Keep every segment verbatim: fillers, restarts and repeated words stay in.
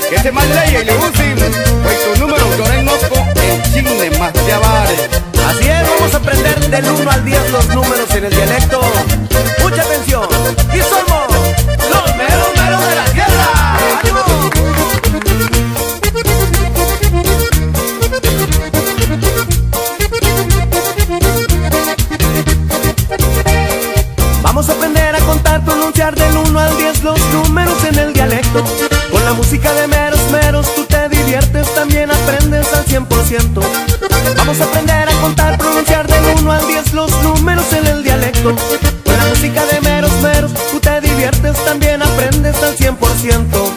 que se más ley y le usen, pues tu número yo en moco, en chingle más de avare. Así es, vamos a aprender del uno al diez los números en el dialecto. Mucha atención, y somos los meros meros de la tierra. ¡Ánimo! Vamos a aprender a contar, pronunciar del uno al diez los números en el dialecto. Con la música de meros meros tú te diviertes, también aprendes al cien por ciento. Vamos a aprender a contar, pronunciar del uno al diez los números en el dialecto. Con la música de meros meros tú te diviertes, también aprendes al cien por ciento.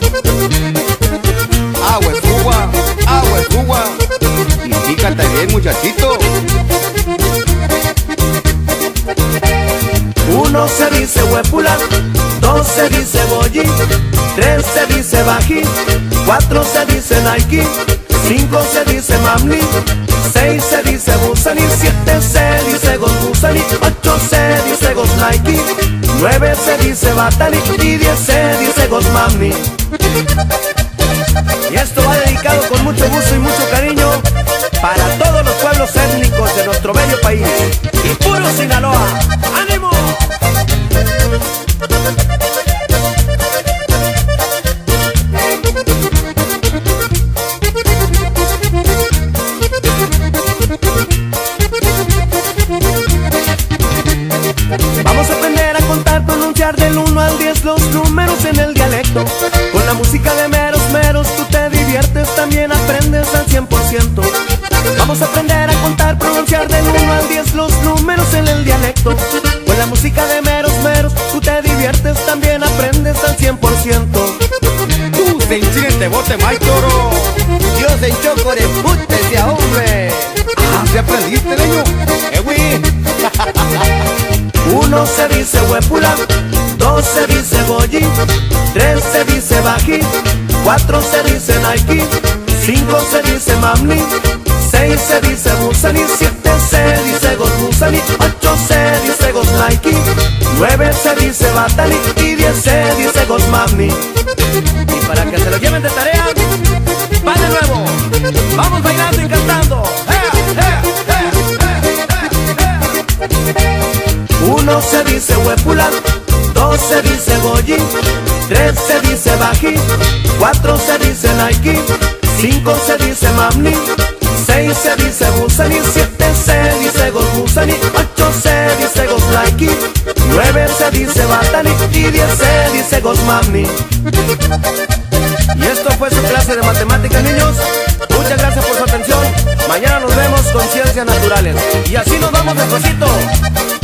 Agua es uva, agua es uva, y fíjate bien muchachito. Uno se dice huepula, dos se dice boyi, tres se dice baji, cuatro se dice Nike, cinco se dice mamni, seis se dice busani, siete se dice gosbusani, ocho se dice gosnike, nueve se dice batani y diez se dice gosmamni. Y esto va dedicado con mucho gusto y mucho cariño para todos los pueblos étnicos de nuestro bello país y puro Sinaloa. ¡Ánimo! Vamos a aprender a contar, pronunciar del uno al diez los números en el dialecto. Con la música de meros meros tú te diviertes, también aprendes al cien por ciento. Vamos a aprender a contar, pronunciar del uno al diez los números en el dialecto. Con la música de meros meros tú te diviertes, también aprendes al cien por ciento. Tú se enchine te bote mai toro, Dios en chocore, pútese a hombre. ah, ¿se aprendiste, leño? Eh, güey. Uno se dice huepula, dos se dice boyi, tres se dice baji, cuatro se dice Nike, cinco se dice mamni, seis se dice busani, siete se dice gosbusani, ocho se dice gosnike, nueve se dice batani y diez se dice gosmamni. Y para que se lo lleven de tarea, va de nuevo, vamos bailando y cantando. Uno se dice huepula, dos se dice boyi, tres se dice baji, cuatro se dice Nike, cinco se dice mamni, seis se dice busani, siete se dice gosbusani, ocho se dice gosnike, nueve se dice batani y diez se dice gosmamni. Y esto fue su clase de matemáticas, niños. Muchas gracias por su atención. Mañana nos vemos con ciencias naturales. Y así nos vamos despacito.